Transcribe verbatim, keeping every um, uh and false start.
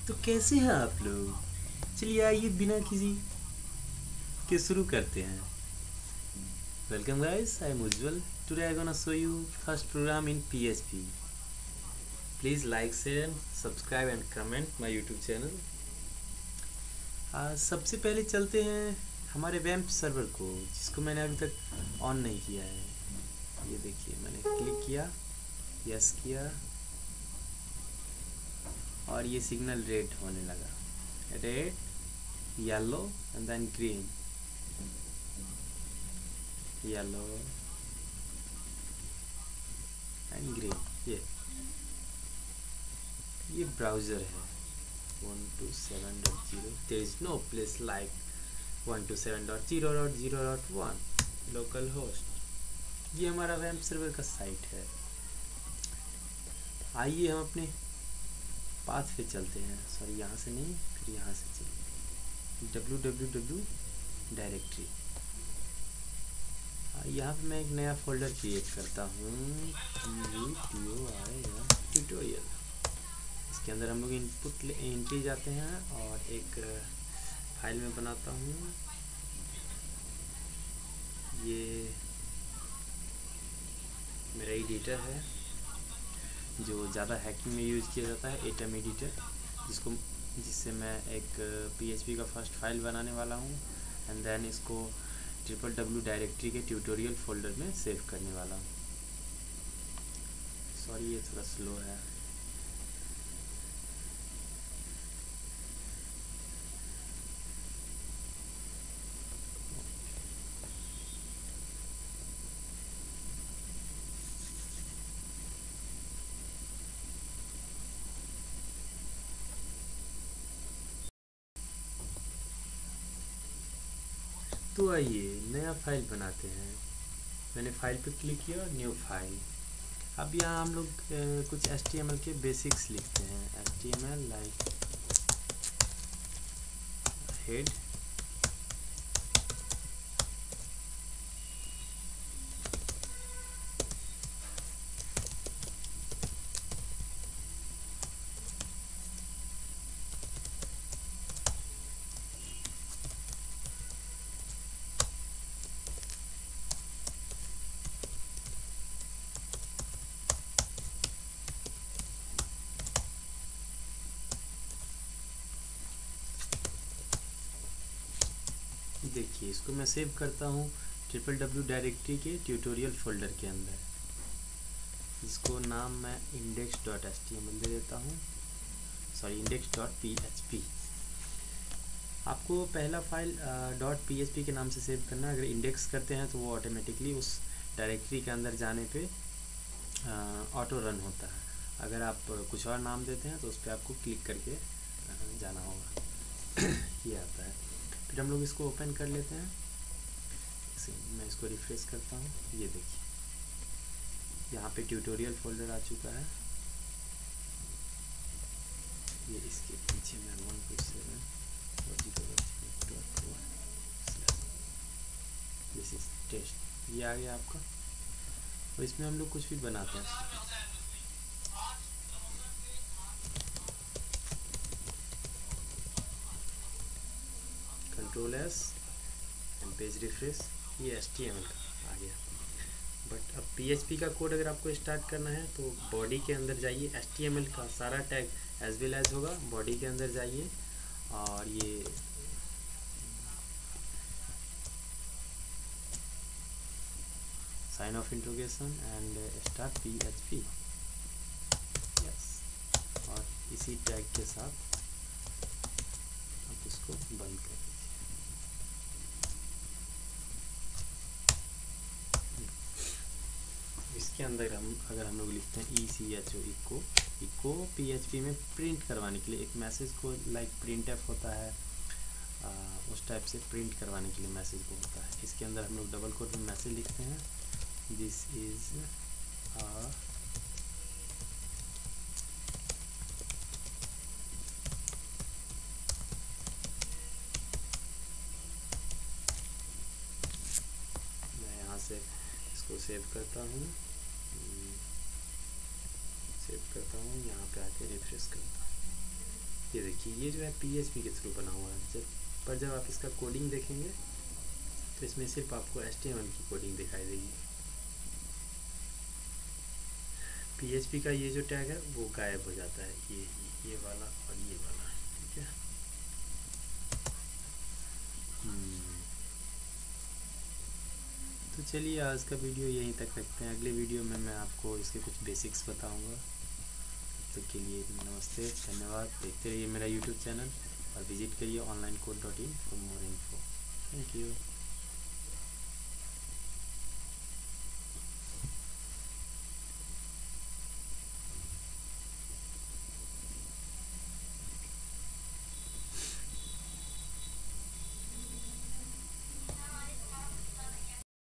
तो कैसे हैं आप लोग? चलिए आइए बिना किसी के शुरू करते हैं। Welcome guys, I am Ujjwal. Today I gonna show you first program in P H P. Please like share subscribe and comment my YouTube channel. सबसे पहले चलते हैं हमारे वैम्प सर्वर को, जिसको मैंने अभी तक ऑन नहीं किया है। ये देखिए, मैंने क्लिक किया, यस किया और ये सिग्नल रेड होने लगा। Red, yellow and then green, yellow and green. ये ये ब्राउज़र है one two seven dot zero. There is no place like one two seven dot zero dot zero dot one local host. ये हमारा वैम्प server का site है। आइए हम अपने पाथ पे चलते हैं। सॉरी, यहाँ से नहीं, फिर यहाँ से चलिए डब्ल्यू डब्ल्यू डब्ल्यू डायरेक्टरी। यहाँ पे मैं एक नया फोल्डर क्रिएट करता हूँ, ट्यूटोरियल। इसके अंदर हम लोग इनपुट एंट्री जाते हैं और एक फाइल में बनाता हूँ। ये मेरा एडिटर है जो ज़्यादा हैकिंग में यूज़ किया जाता है, एटम एडिटर, जिसको जिससे मैं एक P H P का फर्स्ट फाइल बनाने वाला हूँ एंड देन इसको ट्रिपल डब्ल्यू डायरेक्टरी के ट्यूटोरियल फोल्डर में सेव करने वाला हूँ। सॉरी, ये थोड़ा स्लो है। तो आइए नया फाइल बनाते हैं। मैंने फाइल पे क्लिक किया और न्यू फाइल। अब यहाँ हम लोग कुछ H T M L के बेसिक्स लिखते हैं। H T M L like head, देखिए इसको मैं सेव करता हूँ ट्रिपल डब्ल्यू डायरेक्टरी के ट्यूटोरियल फोल्डर के अंदर, जिसको नाम मैं index dot H T M L दे देता हूँ। Sorry, index dot P H P. आपको पहला file dot P H P के नाम से सेव करना है। अगर इंडेक्स करते हैं तो वो ऑटोमेटिकली उस डायरेक्टरी के अंदर जाने पे ऑटो रन होता है। अगर आप कुछ और नाम देते हैं तो उस पर आपको क्लिक करके जाना होगा। ये आता है। फिर हम लोग इसको ओपन कर लेते हैं। मैं इसको रिफ्रेश करता हूँ। ये देखिए, यहाँ पे ट्यूटोरियल फोल्डर आ चुका है। ये इसके पीछे मैं one two seven this is test, ये आ गया आपका। और इसमें हम लोग कुछ भी बनाते हैं। Control S and page refresh. ये H T M L का आ गया। बट अब P H P का कोड अगर आपको स्टार्ट करना है तो बॉडी के अंदर जाइए। H T M L का सारा टैग एज वेल एज होगा। बॉडी के अंदर जाइए और ये sign of interrogation and start P H P, yes. और इसी टैग के साथ आप इसको बंद कर दीजिए। इसके अंदर हम अगर हम लोग लिखते हैं E C H O, echo echo P H P में प्रिंट करवाने के लिए एक मैसेज को, लाइक प्रिंट एफ होता है, आ, उस टाइप से प्रिंट करवाने के लिए मैसेज को होता है। इसके अंदर हम लोग डबल कोट में मैसेज लिखते हैं, दिस इज अ मैं यहाँ से इसको सेव करता हूँ, सेव करता हूँ, यहाँ पे आके रिफ्रेश करता हूँ। ये देखिए देखिए ये जो है पीएचपी के थ्रू बना हुआ है, जब पर जब आप इसका कोडिंग देखेंगे तो इसमें सिर्फ आपको एचटीएमएल की कोडिंग दिखाई देगी। पीएचपी का ये जो टैग है वो गायब हो जाता है, ये ये वाला और ये वाला, ठीक है। तो चलिए आज का वीडियो यहीं तक रखते हैं, अगले वीडियो में मैं आपको इसके कुछ बेसिक्स बताऊंगा। तब तक के लिए नमस्ते, धन्यवाद। देखते रहिए मेरा यूट्यूब चैनल और विजिट करिए online code dot in for more info. Thank you.